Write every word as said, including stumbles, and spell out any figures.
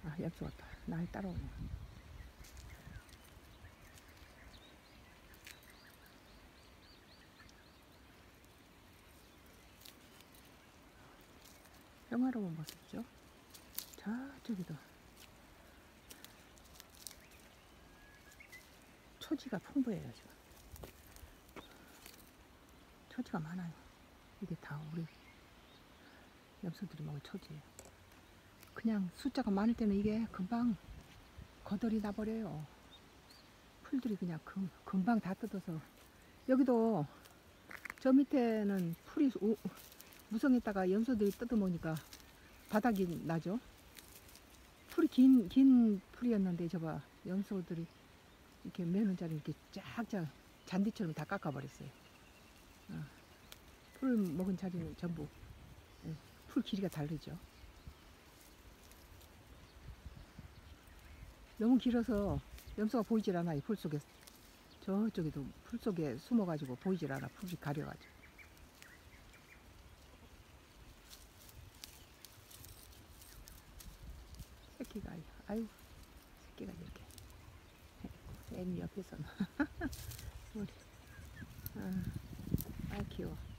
아, 엽서 왔다. 날 따라오네. 평화로운 모습이죠. 저쪽에도 초지가 풍부해요. 지금 초지가 많아요. 이게 다 우리 엽서들이 먹을 초지예요. 그냥 숫자가 많을 때는 이게 금방 거덜이 나버려요. 풀들이 그냥 금, 금방 다 뜯어서. 여기도 저 밑에는 풀이 우, 무성했다가 염소들이 뜯어먹으니까 바닥이 나죠. 풀이 긴, 긴 풀이었는데 저봐 염소들이 이렇게 매는 자리 이렇게 쫙쫙 잔디처럼 다 깎아버렸어요. 어. 풀 먹은 자리는 전부 예, 풀 길이가 다르죠. 너무 길어서 염소가 보이질 않아요. 풀 속에. 저쪽에도 풀 속에 숨어가지고 보이질 않아. 풀이 가려가지고. 새끼가 아유 새끼가 이렇게 애미 옆에서는 우리 아, 아 귀여워.